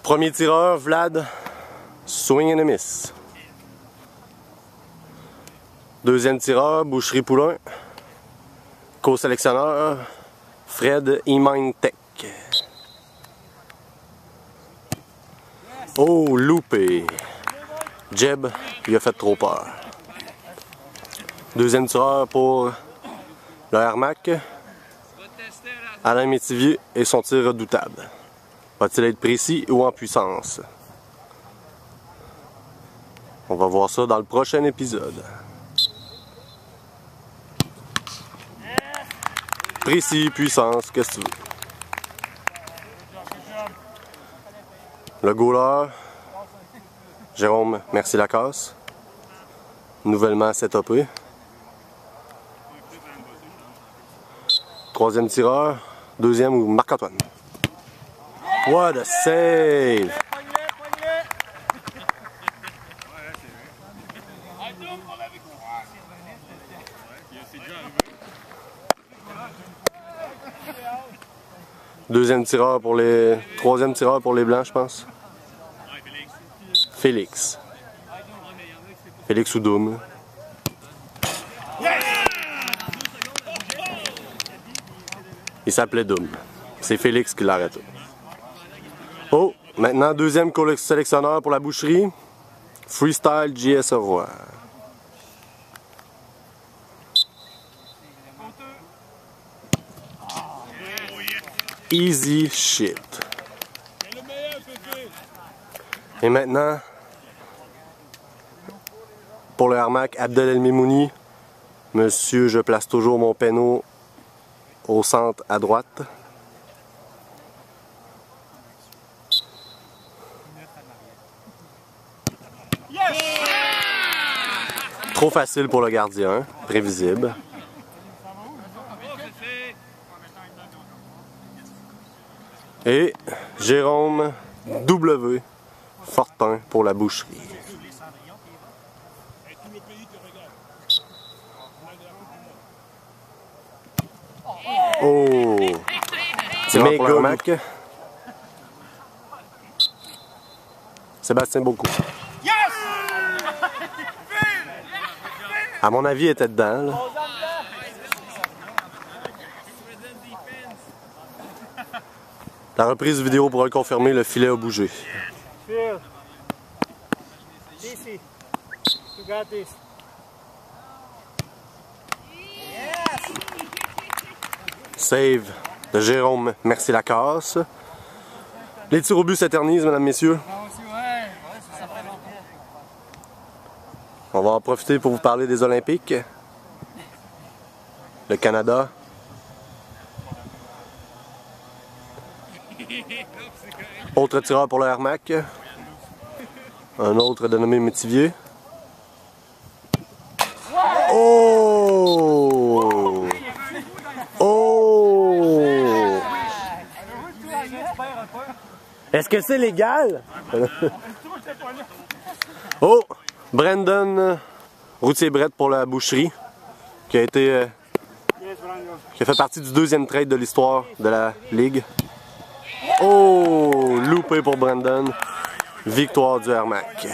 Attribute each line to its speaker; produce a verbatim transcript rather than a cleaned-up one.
Speaker 1: Premier tireur, Vlad, swing and a miss. Deuxième tireur, Boucherie Poulain. Co-sélectionneur, Fred Imintech. Oh, loupé. Jeb, il a fait trop peur. Deuxième tireur pour le Hermac. Alain Métivier et son tir redoutable. Va-t-il être précis ou en puissance? On va voir ça dans le prochain épisode. Précis, puissance, qu'est-ce que tu veux? Le goaler, Jérôme Merci Lacasse, nouvellement setupé. Troisième tireur, deuxième ou Marc-Antoine. What a save! Deuxième tireur pour les... Troisième tireur pour les Blancs, je pense. Félix. Félix ou Doom. Il s'appelait Doom. C'est Félix qui l'a arrêté. Oh, maintenant deuxième sélectionneur pour la boucherie. Freestyle J S Roy. Easy shit. Et maintenant, pour le Hermac, Abdel El Mimouni. Monsieur, je place toujours mon péno au centre à droite. Trop facile pour le gardien, prévisible. Et Jérôme W. Fortin pour la boucherie. Oh! Tireur pour l'Hermac. Sébastien Beaucourt. À mon avis, il était dedans, là. La reprise vidéo pourra le confirmer, le filet a bougé.
Speaker 2: Phil, easy. You got this.
Speaker 1: Save de Jérôme Merci Lacasse. Les tirs au but s'éternisent, mesdames, messieurs. On va en profiter pour vous parler des Olympiques. Le Canada. Autre tireur pour le Hermac. Un autre dénommé Métivier. Oh! Oh! Est-ce que c'est légal? Oh! Brandon Routier-Brett pour la boucherie. Qui a été... Euh, qui a fait partie du deuxième trade de l'histoire de la Ligue. Oh! Loupé pour Brandon. Victoire du Hermac.